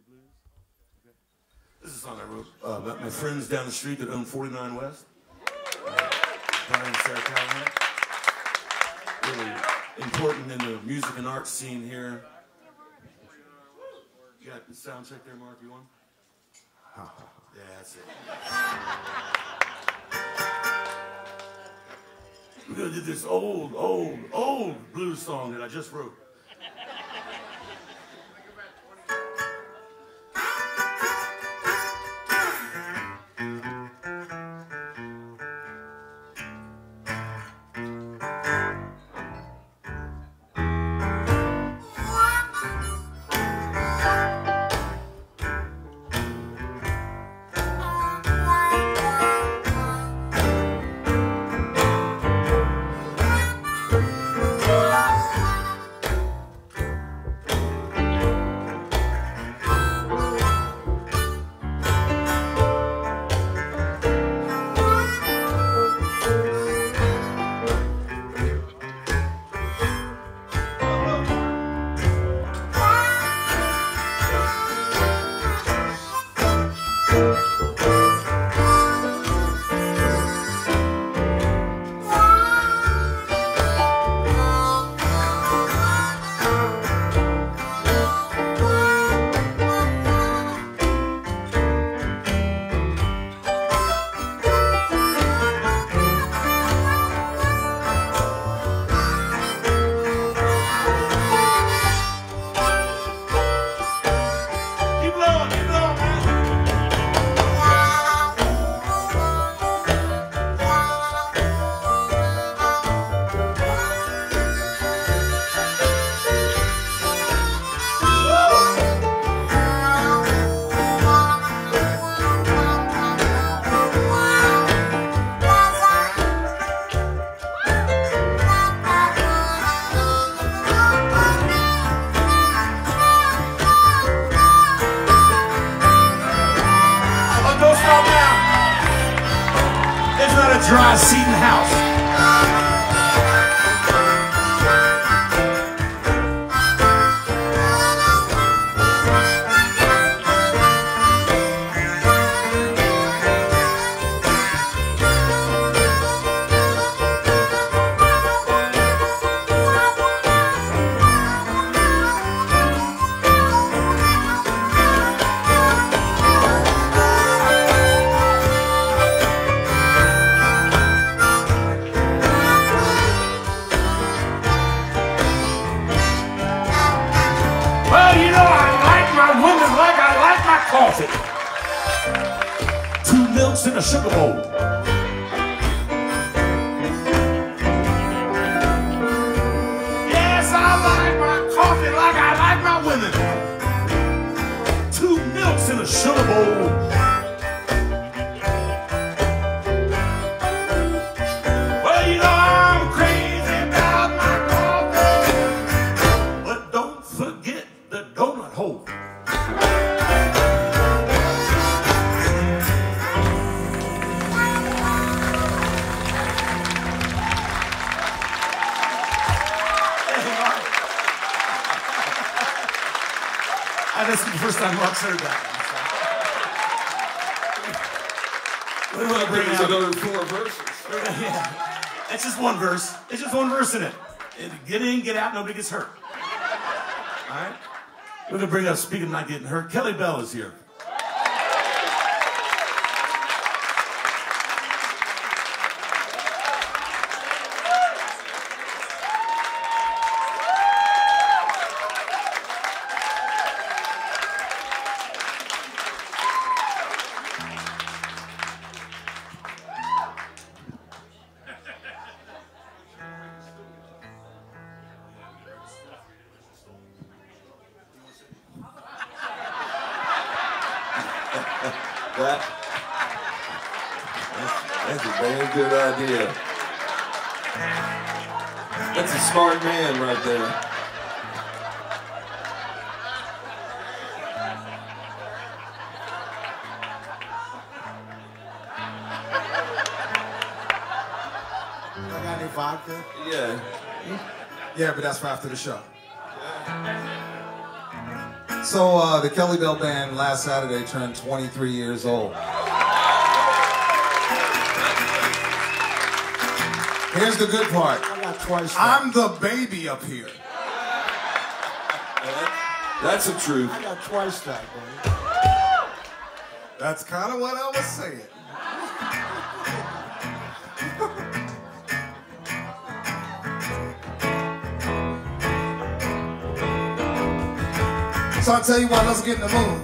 This is a song I wrote about my friends down the street that own 49 West. Brian and Sarah Callahan. Really important in the music and art scene here. You got the sound check there, Mark? You want? Yeah, that's it. We're gonna do this old blues song that I just wrote. Dry seat in the house. Coffee. 2 milks in a sugar bowl. Yes, I like my coffee like I like my women. 2 milks in a sugar bowl. Well, you know I'm crazy about my coffee, but don't forget the donut hole. This is the first time Mark's heard that. We want to bring out another 4 verses. Yeah. It's just one verse. It's just one verse in it. Get in, get out, nobody gets hurt. All right? We're going to bring up, speaking of not getting hurt, Kelly Bell is here. That's a damn good idea. That's a smart man right there. I got any vodka? Yeah. Yeah, but that's for after the show. So the Kelly Bell Band last Saturday turned 23 years old. Here's the good part. I got twice. I'm the baby up here. That's the truth. I got twice that, baby. That's kind of what I was saying. So I'll tell you what, let's get in the mood.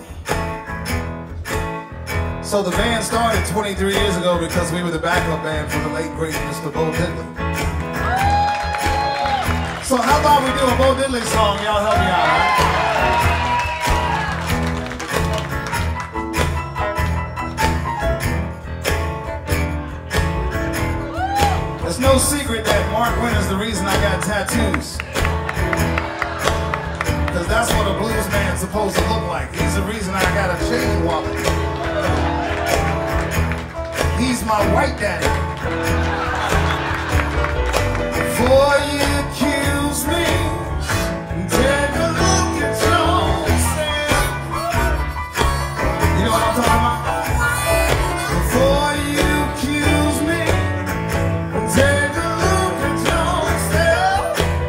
So the band started 23 years ago because we were the backup band for the late great Mr. Bo Diddley. So how about we do a Bo Diddley song? Y'all help me out, right? It's no secret that Mark Wenner's the reason I got tattoos. Because that's what a blues man's supposed to look like. He's the reason I got a chain wallet. He's my white daddy. Before you accuse me, take a look at yourself. You know what I'm talking about? Before you accuse me, take a look at yourself.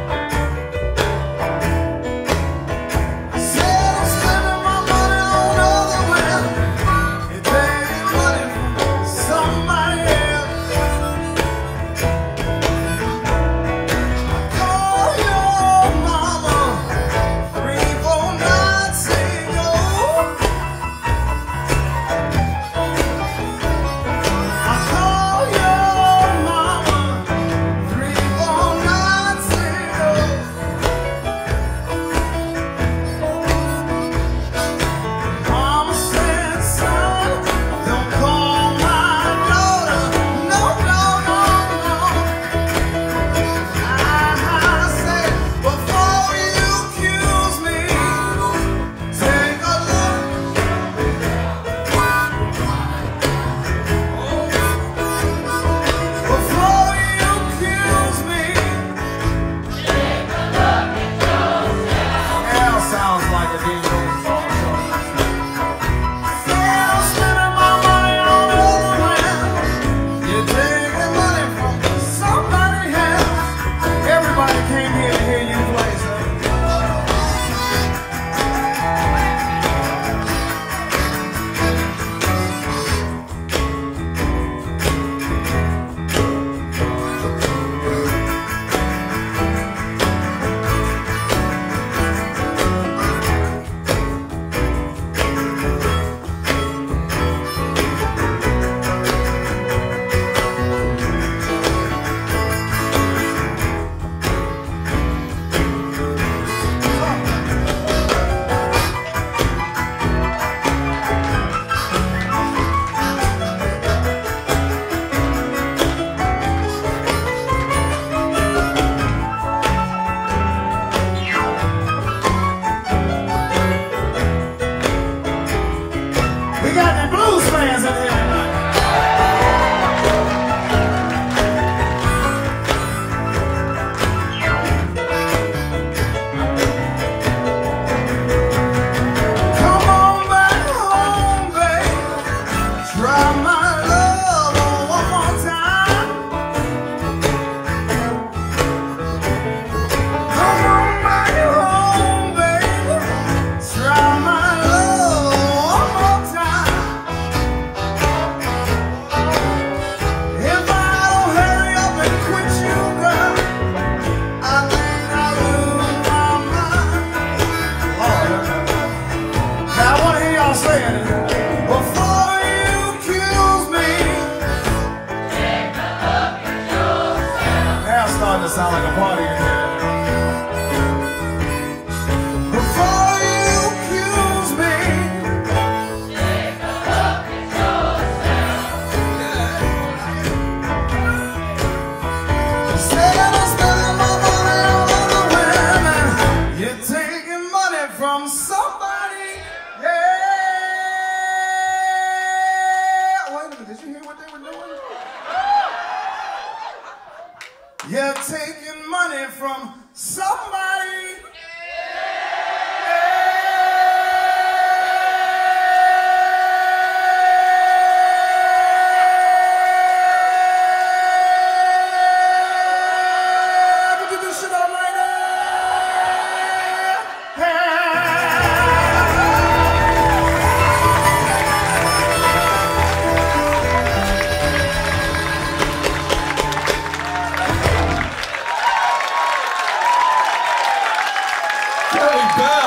Say I'm spending my money on other women. You're taking money from somebody else. Call your mama 3, 4 nights ago. I call your mama 3, 4 nights ago. Mama said, son, don't call my daughter. No, no, no, no. I said, before you accuse me, take a look. Before you accuse me, yeah, sounds like a DJ song. Say I'm spending my money on other women. You're taking money from somebody else. Everybody came here to hear you play, son. We got the blues fans in here tonight. Come on back home, babe. Try my love one more time. Come on back home, babe. Try my love one more time. If I don't hurry up and quit you, girl, I think I'll lose my mind. Lord, now I want to hear y'all saying it. Before you accuse me, now it's starting to sound like a party in here. Before you accuse me, say I'm spending my money on other women. You're taking money from somebody. Yeah. Wait a minute, did you hear what they were doing? You're taking money from somebody. Yeah. Kelly Bell.